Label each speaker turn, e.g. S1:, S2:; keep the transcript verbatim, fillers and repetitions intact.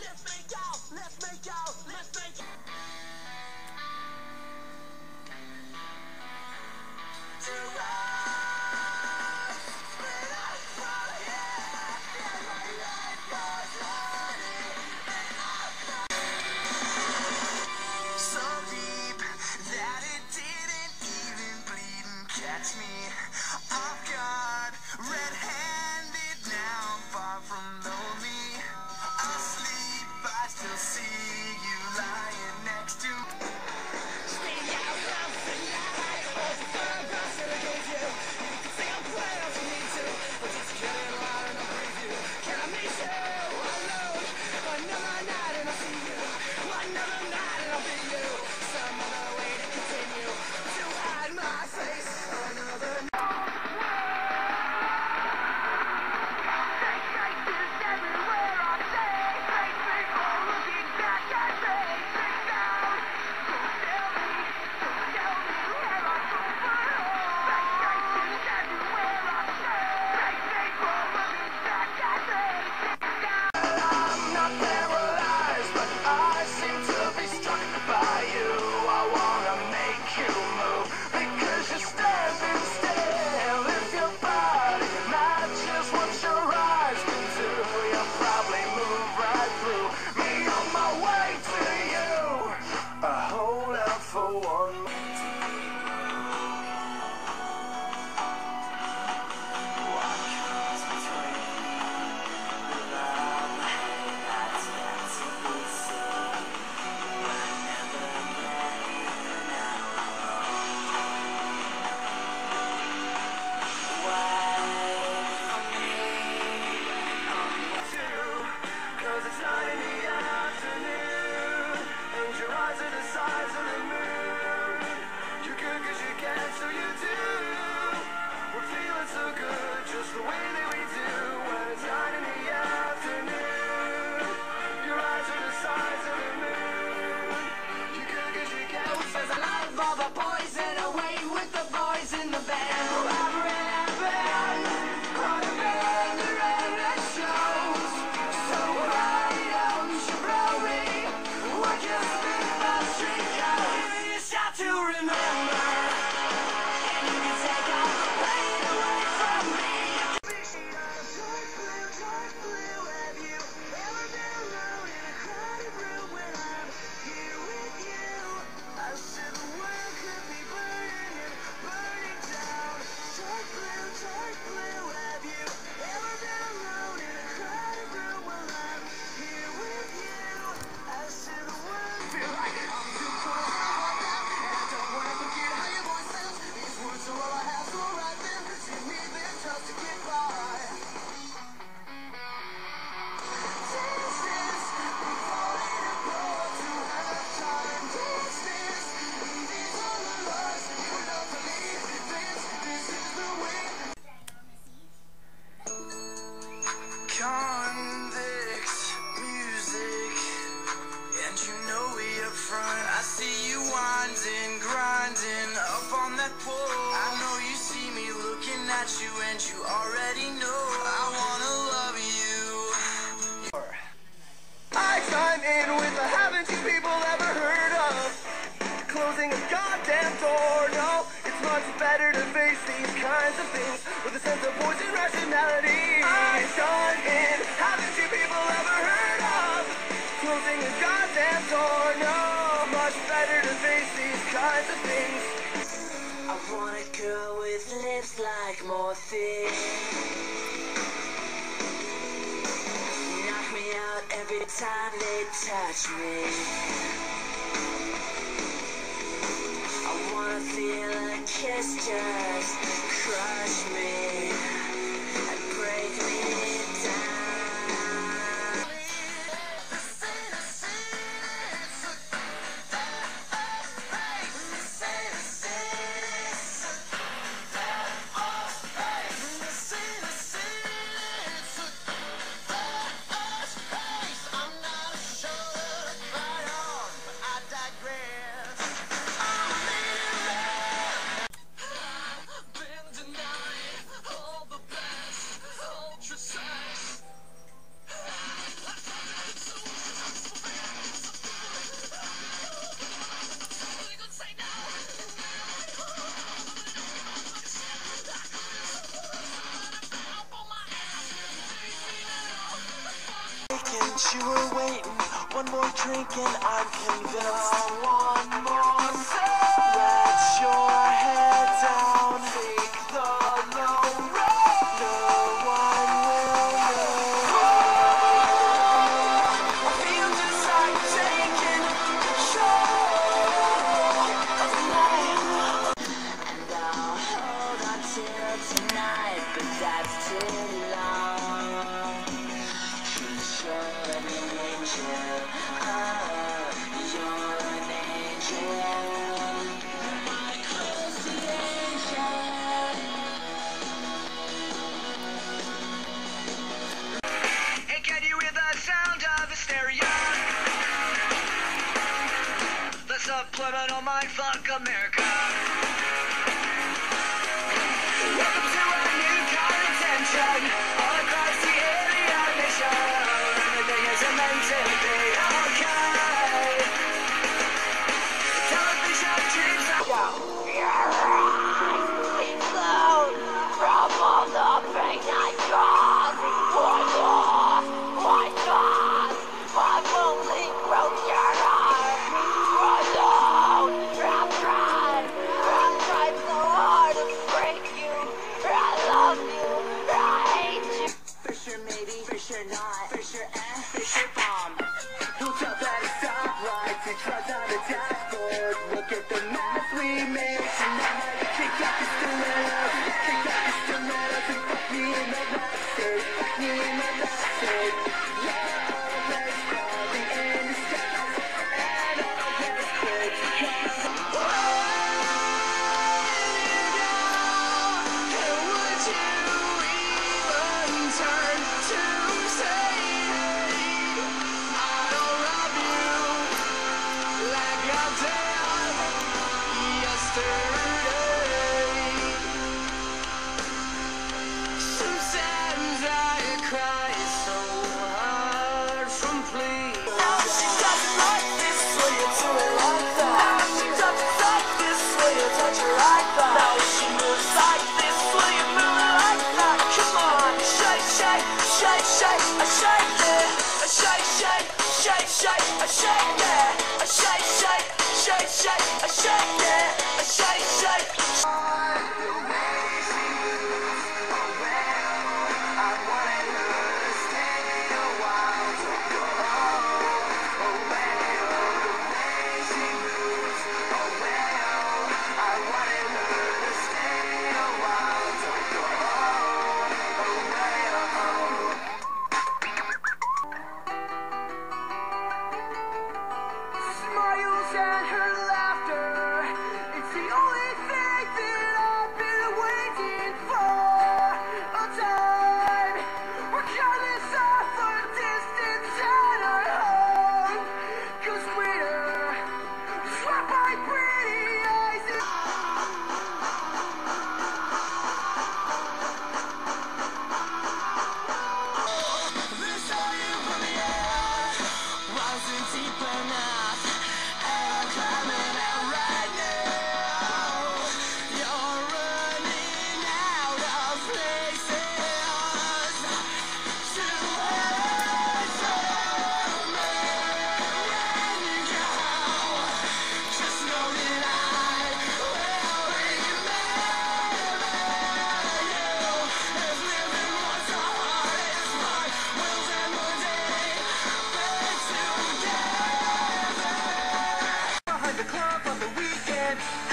S1: Let's make out, let's make out, let's make out. To rise, split us from here. And my life was running, and I so deep that it didn't even bleed and catch me off guard. Red-handed now, far from lonely. Asleep, I still see you lying next to me. Stay out of the night, all the fun I should have gave you. You can say I'm glad if you need to, but just get in line and I'll breathe you. Can I meet you alone? Another night and I'll see you. Another night and I'll be you. Some other way to continue to hide my face. Another night.
S2: Like morphine, knock me out every time they touch me. I wanna feel a kiss just crush me and break me down.
S1: Been denied. mistaken, you were waiting. One more drink and I'm convinced. One more sip. Let your head down. Take the low road. No one will know. I feel just like taking control of the night.
S2: And I'll hold on till tonight, but that's too long. 'Cause you're an angel, oh, you're an angel, my closest angel.
S1: Hey, can you hear the sound of hysteria? The subliminal mindfuck America. Welcome to a new kind of tension all across the alien nation. Everything isn't meant to be okay. Television dreams are
S2: Explode from all the pain I caused. My God, my God, I've only broke your heart. I know, I've tried, I've tried so hard to break you. I love you, I hate you. For sure, maybe, for sure not, for sure, eh, for sure, bomb.
S1: Who tell that to stop lights and drugs on the dashboard? Look at the mess we made tonight. Kick out the stilettos, kick out the stilettos and fuck me in the last stage, fuck me in the last stage. Yeah, let's call the end of skies and all this quick. Would you even turn to say, I don't love you like I did yesterday? Sometimes I cry so hard from please. Now she doesn't like this when you do it like that. Now she doesn't like this when you touch her like that. Now she moves like this when you move her like that. Come on, shake, shake, shake, shake, I shake it. I shake, shake, shake, shake, I shake it. I shake, shake, shake, shake, I shake it. I shake, shake. Smiles and her laughter, it's the only thing that I've been waiting for. A time where kindness off a distance at our home. 'Cause we're swept by pretty eyes and this how you put me out wasn't deep enough, and I'm climbing out right now. You're running out of places to answer me when you go. Just know that I will remember you as living was the hardest part. Will then one day be together. Behind the club on the weekend,